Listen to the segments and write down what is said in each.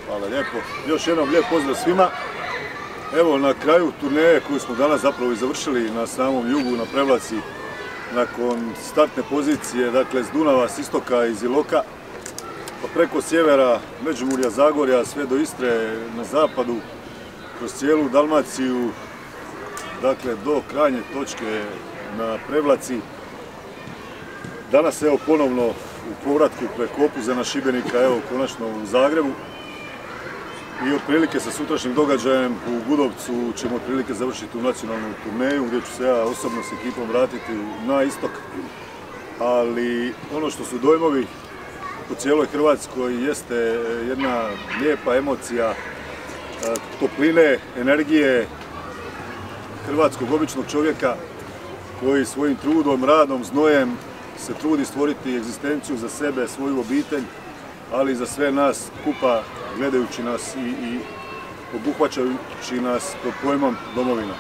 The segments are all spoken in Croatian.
Hvala lijepo. Još jednom lijep pozdrav svima. Evo na kraju turneje koju smo danas zapravo i završili na samom jugu, na Prevlaci, nakon startne pozicije, dakle s Dunava, s istoka, iz Iloka, pa preko sjevera, Međimurja, Zagorja, sve do Istre, na zapadu, kroz cijelu Dalmaciju, dakle do krajnje točke na Prevlaci. Danas evo ponovno u povratku preko Opuzena, Šibenika, evo konačno u Zagrebu. I otprilike sa sutrašnjim događajem u Gudovcu ćemo otprilike završiti tu nacionalnu turneju gdje ću se ja osobno s ekipom vratiti na istok. Ali ono što su dojmovi po cijeloj Hrvatskoj jeste jedna lijepa emocija topline, energije hrvatskog običnog čovjeka koji svojim trudom, radom, znojem se trudi stvoriti egzistenciju za sebe, svoju obitelj, ali i za sve nas skupa, gledajući nas i obuhvaćajući nas pod pojmom domovina.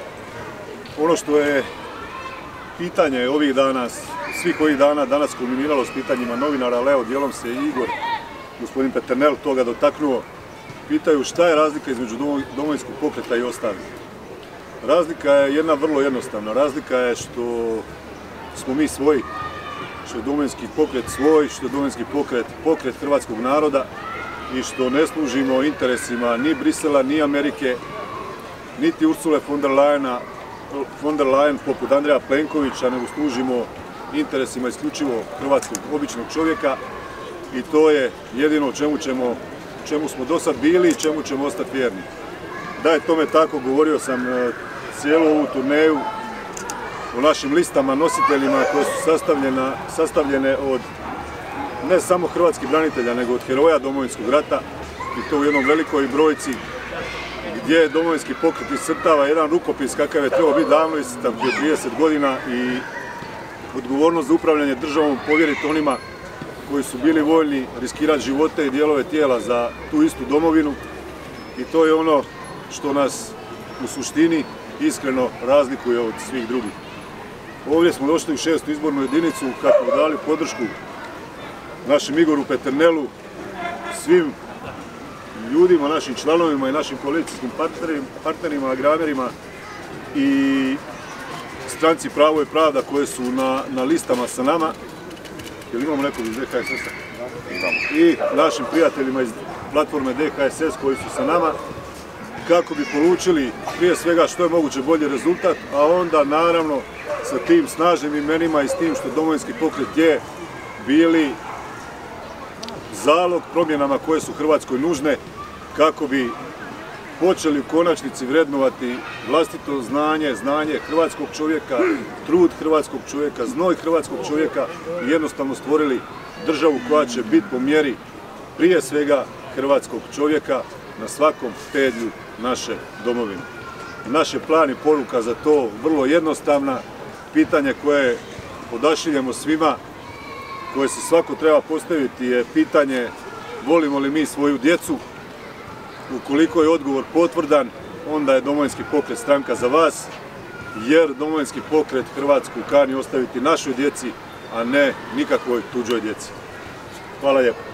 Ono što je pitanje ovih dana, svih ovih dana danas kulminiralo s pitanjima novinara, ali evo dijelom se i Igor, gospodin Peternel, toga dotaknuo, pitaju šta je razlika između Domovinskog pokreta i ostalih. Razlika je jedna vrlo jednostavna, razlika je što smo mi svoji, što je Domovinski pokret svoj, što je Domovinski pokret hrvatskog naroda i što ne služimo interesima ni Brisela, ni Amerike, niti Ursule von der Leyen poput Andreja Plenkovića, nego služimo interesima isključivo hrvatskog običnog čovjeka i to je jedino čemu smo do sad bili i čemu ćemo ostati vjerni. Da je tome tako, govorio sam cijelu ovu turneju o našim listama, nositeljima koje su sastavljene od ne samo hrvatskih branitelja, nego od heroja Domovinskog rata i to u jednom velikoj brojci gdje Domovinski pokret iscrtava jedan rukopis kakav je trebao biti davno iscrtan prije 30 godina i odgovornost za upravljanje državom povjeriti onima koji su bili voljni riskirati živote i dijelove tijela za tu istu domovinu i to je ono što nas u suštini iskreno razlikuje od svih drugih. Ovdje smo došli u 6. izbornu jedinicu kako bi dali podršku našem Igoru Peternelu, svim ljudima, našim članovima i našim koalicijskim partnerima, agramerima i stranci Pravo i pravda koje su na listama sa nama. Jel imamo nekog iz DHSS-a? I našim prijateljima iz platforme DHSS koji su sa nama kako bi polučili prije svega što je moguće bolji rezultat, a onda naravno sa tim snažnim imenima i s tim što Domovinski pokret je bili zalog promjenama koje su Hrvatskoj nužne kako bi počeli u konačnici vrednovati vlastito znanje hrvatskog čovjeka, trud hrvatskog čovjeka, znoj hrvatskog čovjeka i jednostavno stvorili državu koja će biti po mjeri prije svega hrvatskog čovjeka na svakom pedlju naše domovine. Naš je plan i poruka za to vrlo jednostavna, pitanje koje odašiljemo svima, koje se svako treba postaviti je pitanje volimo li mi svoju djecu. Ukoliko je odgovor potvrdan, onda je Domovinski pokret stranka za vas, jer Domovinski pokret Hrvatsku kani ostaviti našoj djeci, a ne nikakvoj tuđoj djeci. Hvala lijepo.